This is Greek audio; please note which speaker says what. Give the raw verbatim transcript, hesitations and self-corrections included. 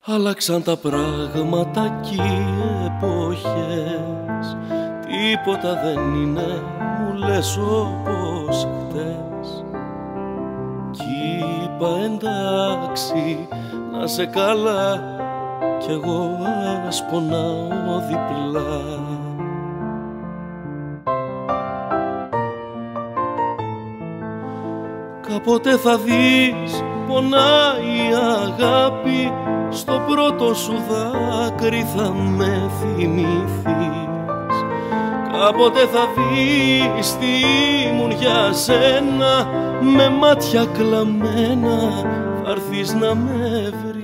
Speaker 1: Άλλαξαν τα πράγματα κι οι εποχές, τίποτα δεν είναι, μου λες, όπως χτες. Κι είπα εντάξει, να σε καλά, κι εγώ ας πονάω διπλά. Κάποτε θα δεις πονάει η αγάπη, στο πρώτο σου δάκρυ θα με θυμηθείς. Κάποτε θα δεις τι ήμουν για σένα, με μάτια κλαμμένα θα έρθεις να με βρεις.